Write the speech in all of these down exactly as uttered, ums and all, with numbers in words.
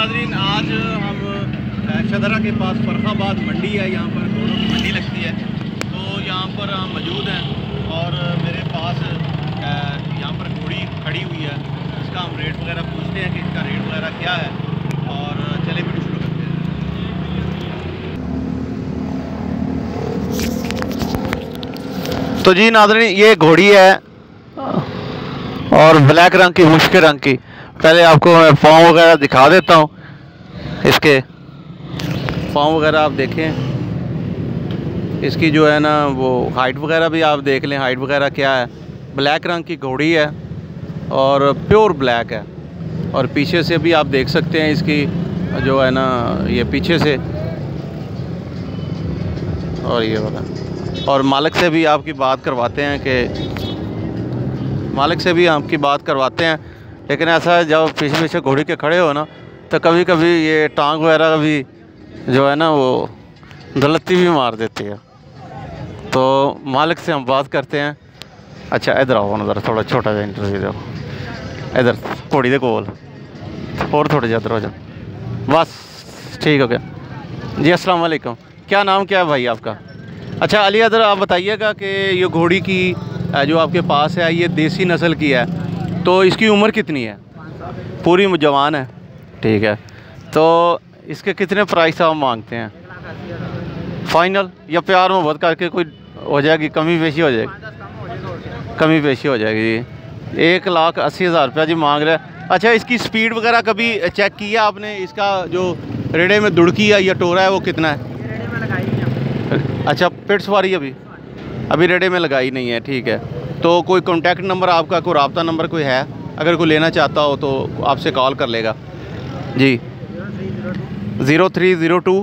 नाज़रीन, आज हम शदरा के पास फरखाबाद मंडी है, यहाँ पर घोड़ों की मंडी लगती है। तो यहाँ पर हम मौजूद हैं और मेरे पास यहाँ पर घोड़ी खड़ी हुई है। इसका हम रेट वगैरह पूछते हैं कि इसका रेट वगैरह क्या है, और चले वीडियो शुरू करते हैं। तो जी नाज़रीन, ये घोड़ी है और ब्लैक रंग की, मुश्किल रंग की। पहले आपको मैं पाँव वगैरह दिखा देता हूँ। इसके पाँव वगैरह आप देखें, इसकी जो है ना वो हाइट वगैरह भी आप देख लें, हाइट वगैरह क्या है। ब्लैक रंग की घोड़ी है और प्योर ब्लैक है। और पीछे से भी आप देख सकते हैं इसकी जो है ना, ये पीछे से, और ये वाला। और मालिक से भी आपकी बात करवाते हैं कि मालिक से भी आपकी बात करवाते हैं। लेकिन ऐसा है, जब पीछे पीछे घोड़ी के खड़े हो ना, तो कभी कभी ये टांग वगैरह भी जो है ना वो गलती भी मार देती है। तो मालिक से हम बात करते हैं। अच्छा इधर आओ ना, थोड़ा छोटा सा इंटरव्यू दो। इधर घोड़ी दे कोल और थोड़े जा इधर हो जाओ, बस ठीक हो गया जी। अस्सलाम वालेकुम, क्या नाम क्या है भाई आपका? अच्छा अली, इधर आप बताइएगा कि ये घोड़ी की जो आपके पास है, ये देसी नस्ल की है, तो इसकी उम्र कितनी है? पूरी जवान है, ठीक है। तो इसके कितने प्राइस आप मांगते हैं? फाइनल या प्यार मोहब्बत करके कोई हो जाएगी, कमी पेशी हो जाएगी? कमी पेशी हो जाएगी जी। एक लाख अस्सी हज़ार रुपया जी मांग रहे हैं। अच्छा, इसकी स्पीड वगैरह कभी चेक किया आपने? इसका जो रेडे में दुड़की है या टोरा है वो कितना है? अच्छा, पिट सवारी अभी अभी रेडे में लगाई नहीं है, ठीक है। तो कोई कॉन्टैक्ट नंबर आपका, कोई रब्ता नंबर कोई है? अगर कोई लेना चाहता हो तो आपसे कॉल कर लेगा जी। Zero three zero two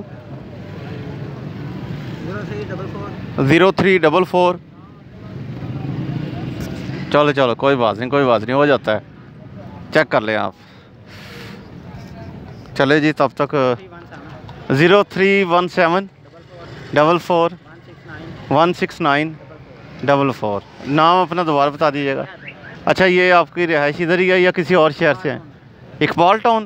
zero three double four. चलो चलो कोई बात नहीं, कोई बात नहीं, हो जाता है, चेक कर लें आप। चले जी, तब तक zero three one seven double four one six nine double four. नाम अपना दोबारा बता दीजिएगा। अच्छा, ये आपकी रिहाइश इधर ही है या किसी और शहर से है? इकबाल टाउन।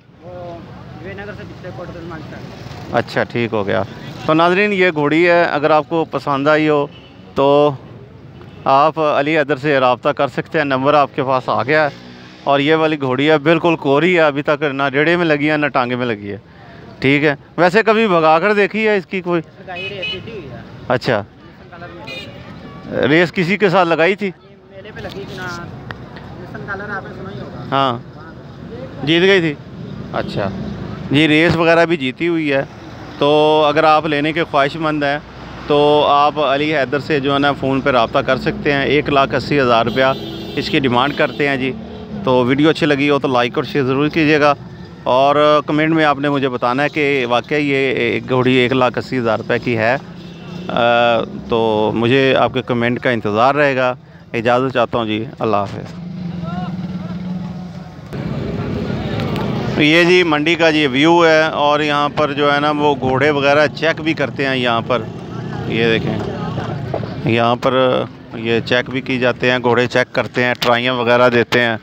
अच्छा, ठीक हो गया। तो नाज़रीन, ये घोड़ी है, अगर आपको पसंद आई हो तो आप अली हैदर से रब्ता कर सकते हैं। नंबर आपके पास आ गया है। और ये वाली घोड़ी है, बिल्कुल कोरी है, अभी तक ना रेड़े में लगी है ना टांगे में लगी है, ठीक है। वैसे कभी भगा कर देखी है इसकी कोई? अच्छा, रेस किसी के साथ लगाई थी? मेले पे लगी थी ना, आपने सुना ही होगा। हाँ, जीत गई थी। अच्छा जी, रेस वगैरह भी जीती हुई है। तो अगर आप लेने के ख्वाहिशमंद हैं तो आप अली हैदर से जो है ना फ़ोन पर रब्ता कर सकते हैं। एक लाख अस्सी हज़ार रुपया इसकी डिमांड करते हैं जी। तो वीडियो अच्छी लगी हो तो लाइक और शेयर ज़रूर कीजिएगा, और कमेंट में आपने मुझे बताना है कि वाकई ये घोड़ी एक लाख अस्सी हज़ार रुपये की है। आ, तो मुझे आपके कमेंट का इंतज़ार रहेगा। इजाज़त चाहता हूँ जी, अल्लाह हाफ़िज़। ये जी मंडी का ये व्यू है, और यहाँ पर जो है ना वो घोड़े वगैरह चेक भी करते हैं यहाँ पर। ये देखें, यहाँ पर ये चेक भी की जाते हैं, घोड़े चेक करते हैं, ट्राइयाँ वगैरह देते हैं।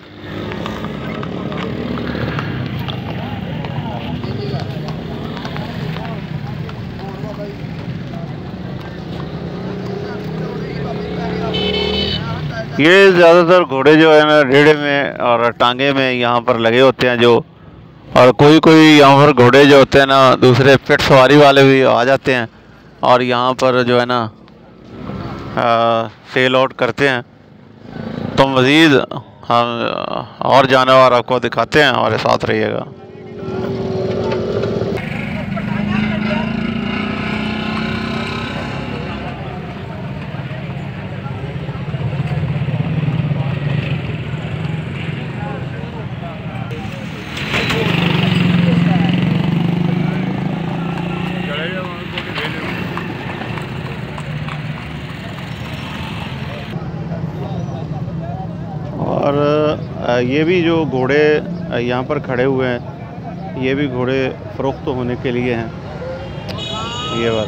ये ज़्यादातर घोड़े जो है ना रेड़े में और टांगे में यहाँ पर लगे होते हैं जो, और कोई कोई यहाँ पर घोड़े जो होते हैं ना दूसरे पिट सवारी वाले भी आ जाते हैं और यहाँ पर जो है ना सेल आउट करते हैं। तो मज़ीद हम और जानवर आपको दिखाते हैं, हमारे साथ रहिएगा। और ये भी जो घोड़े यहाँ पर खड़े हुए हैं, ये भी घोड़े फ़रोख्त होने के लिए हैं। ये वाले,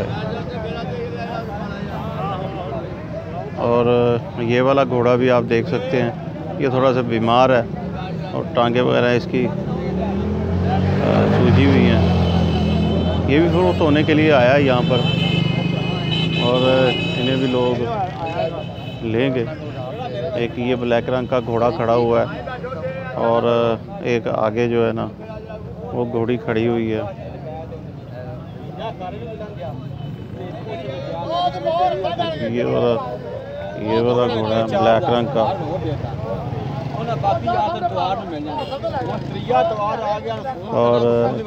और ये वाला घोड़ा भी आप देख सकते हैं, ये थोड़ा सा बीमार है और टांगे वगैरह इसकी सूझी हुई हैं। ये भी फ़रोख्त होने के लिए आया है यहाँ पर और इन्हें भी लोग लेंगे। एक ये ब्लैक रंग का घोड़ा खड़ा हुआ है और एक आगे जो है ना वो घोड़ी खड़ी हुई है। ये वाला ये वाला घोड़ा है ब्लैक रंग का और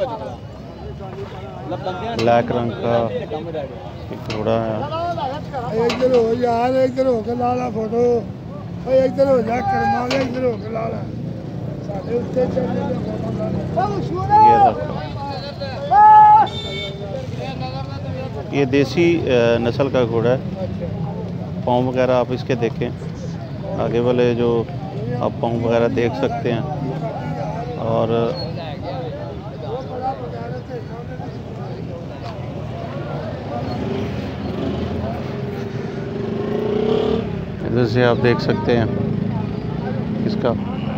ब्लैक रंग का एक घोड़ा है। इधर हो यार, इधर हो के ला ला फोटो, इधर हो जा कर्मा ले, इधर हो के ला ला साडे उत्ते चल जा फोटो। ये देसी नस्ल का घोड़ा है। पाँव वगैरह आप इसके देखें, आगे वाले जो आप पाँव वगैरह देख सकते हैं। और इधर से आप देख सकते हैं इसका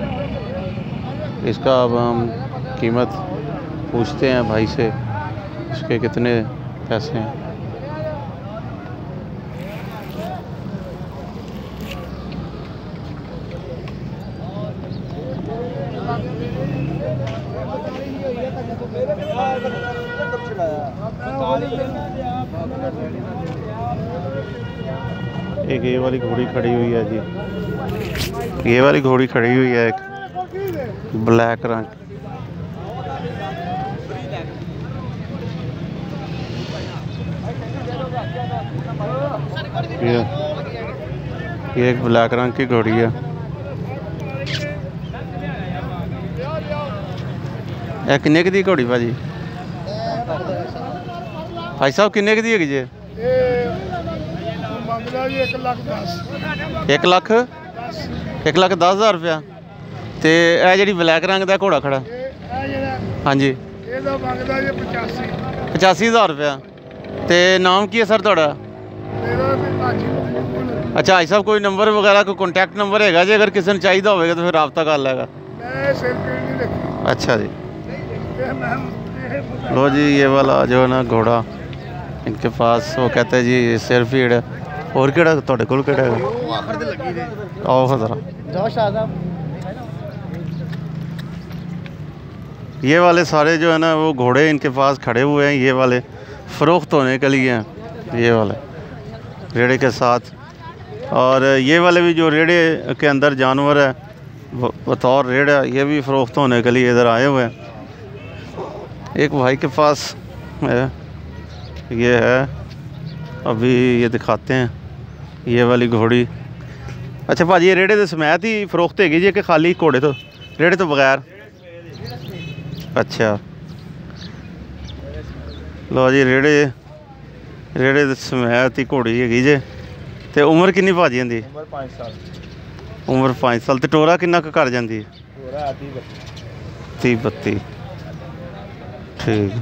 इसका अब हम कीमत पूछते हैं भाई से, इसके कितने पैसे हैं। एक ये वाली घोड़ी खड़ी हुई है जी, ये वाली घोड़ी खड़ी हुई है एक ब्लैक रंग। ये ये एक ब्लैक रंग की घोड़ी है। ਇਹ ਕਿੰਨੇ ਦੀ ਘੋੜੀ ਭਾਜੀ? ਭਾਈ ਸਾਹਿਬ ਕਿੰਨੇ ਦੀ ਹੈਗੀ ਜੇ? ਮੰਗਦਾ ਜੀ ਇੱਕ ਲੱਖ ਦਸ। ਇੱਕ ਲੱਖ ਇੱਕ ਲੱਖ ਦਸ ਹਜ਼ਾਰ ਰੁਪਇਆ। ਤੇ ਇਹ ਜਿਹੜੀ ਬਲੈਕ ਰੰਗ ਦਾ ਘੋੜਾ ਖੜਾ, ਇਹ ਜਿਹੜਾ ਹਾਂਜੀ, ਇਹਦਾ ਮੰਗਦਾ ਜੀ ਪਚਾਸੀ ਪਚਾਸੀ ਹਜ਼ਾਰ ਰੁਪਇਆ। ਤੇ ਨਾਮ ਕੀ ਹੈ ਸਰ ਤੁਹਾਡਾ? ਮੇਰਾ ਤੇ ਭਾਜੀ। ਅੱਛਾ ਭਾਈ ਸਾਹਿਬ, ਕੋਈ ਨੰਬਰ ਵਗੈरह ਕੋਈ ਕੰਟੈਕਟ ਨੰਬਰ ਹੈਗਾ ਜੇ ਅਗਰ ਕਿਸੇ ਨੂੰ ਚਾਹੀਦਾ ਹੋਵੇਗਾ ਤਾਂ ਫਿਰ ਰਾਬਤਾ ਕਰ ਲੈਗਾ। ਮੈਂ ਸਿਰ ਪੀੜ ਨਹੀਂ ਰੱਖੀ। अच्छा जी, ਇਹ ਮੈਂ लो जी ये वाला जो है ना घोड़ा इनके पास, वो कहते हैं जी सिर पीड़ है। और केड़ा तुहाडे कोल केड़ा है? आओ ज़रा। ये वाले सारे जो है ना वो घोड़े इनके पास खड़े हुए हैं, ये वाले फ़रोख्त होने के लिए हैं, ये वाले रेड़े के साथ। और ये वाले भी जो रेड़े के अंदर जानवर है बतौर रेड़ा, ये भी फ़रोख्त होने के लिए इधर आए हुए हैं। एक भाई के पास है, ये है, अभी ये दिखाते हैं ये वाली घोड़ी। अच्छा भाजी, ये रेड़े तो समैत ही फ़रोख्त हैगी जी कि खाली घोड़े तो रेड़े तो बगैर? अच्छा लो जी, रेड़े रेड़े तो समैत ही घोड़ी हैगी जे। तो उम्र कितनी भाजी इहदी? ਉਮਰ ਪੰਜ ਸਾਲ। उम्र पाँच साल। तो टोरा किन्ना कर जाती है? ਪੂਰਾ तीस तीह बत्ती। ठीक।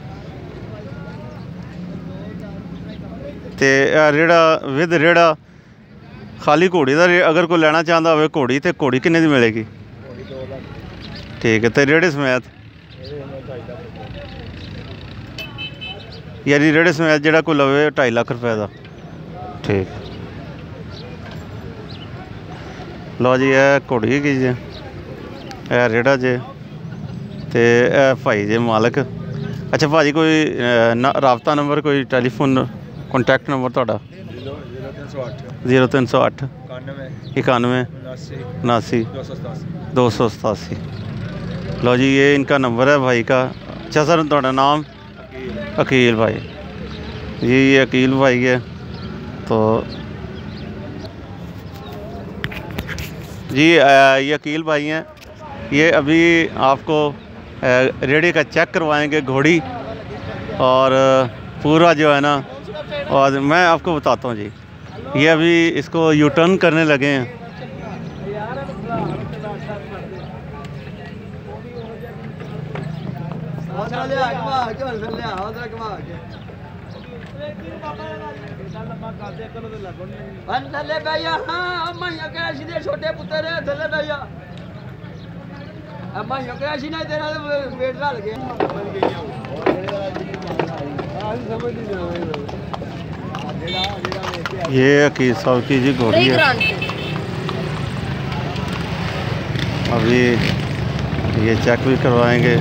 तो रेड़ा विद रेड़ा खाली घोड़ी का अगर कोई लेना चाहता हो घोड़ी, तो घोड़ी किन्ने दी मिलेगी? ठीक है। तो रेड़े समेत यानी रेड़े समेत जोड़ा कोई लवे ढाई लाख रुपए का। ठीक। लो जी, यह घोड़ी हैगी जी, यह रेड़ा जे, तो यह भाई जे मालक। अच्छा भाजी, कोई राबता नंबर, कोई टैलीफोन कॉन्टैक्ट नंबर थोड़ा? जीरो तीन सौ अठ इक्यानवे उनासी दो सौ सतासी। लो जी, ये इनका नंबर है भाई का। अच्छा सर, थोड़ा नाम? अकील भाई जी, ये अकील भाई है। तो जी ये अकील भाई हैं, ये अभी आपको रेड़े का चेक करवाएंगे घोड़ी, और पूरा जो है ना, और मैं आपको बताता हूँ जी, ये अभी इसको यू टर्न करने लगे हैं। छोटे पुत्र ये अकील साहब की जी घोड़ी है। अभी ये चेक भी करवाएंगे।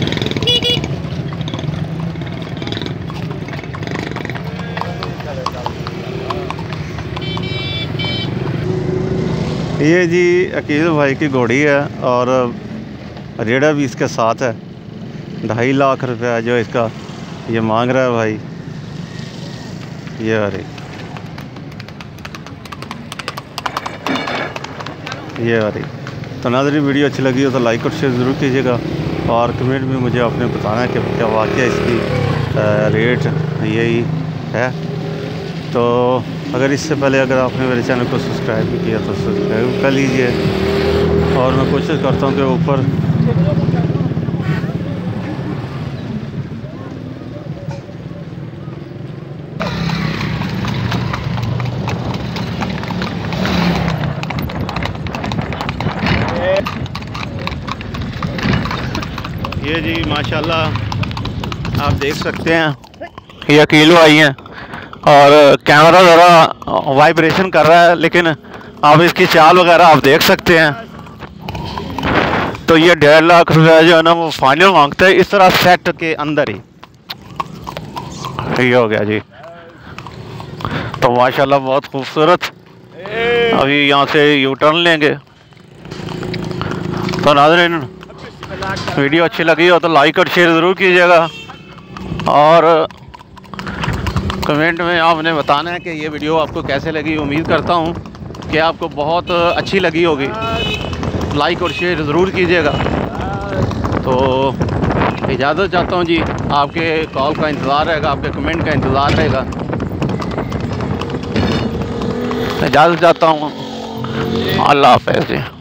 ये जी अकील भाई की घोड़ी है और रेड़ा भी इसके साथ है। ढाई लाख रुपया जो इसका ये मांग रहा है भाई। ये अरे ये अरे तो नाज़रीन, वीडियो अच्छी लगी हो तो लाइक और शेयर ज़रूर कीजिएगा और कमेंट में मुझे आपने बताना है कि क्या वाकई इसकी रेट यही है। तो अगर इससे पहले अगर आपने मेरे चैनल को सब्सक्राइब भी किया तो सब्सक्राइब कर लीजिए और मैं कोशिश करता हूँ कि ऊपर ये जी माशाल्लाह आप देख सकते हैं ये अकील आई हैं और कैमरा ज़रा वाइब्रेशन कर रहा है, लेकिन आप इसकी चाल वगैरह आप देख सकते हैं। तो ये डेढ़ लाख रुपया जो है ना वो फाइनल मांगते हैं इस तरह सेट के अंदर ही। ये हो गया जी। तो माशाल्लाह बहुत खूबसूरत। अभी यहाँ से यू टर्न लेंगे। तो नाज़रीन, वीडियो अच्छी लगी हो तो लाइक और शेयर ज़रूर कीजिएगा और कमेंट में आपने बताना है कि ये वीडियो आपको कैसे लगी। उम्मीद करता हूँ कि आपको बहुत अच्छी लगी होगी। लाइक और शेयर ज़रूर कीजिएगा। तो इजाज़त चाहता हूँ जी। आपके कॉल का इंतज़ार रहेगा, आपके कमेंट का इंतज़ार रहेगा। इजाज़त चाहता हूँ। अल्लाह हाफ़िज़ जी।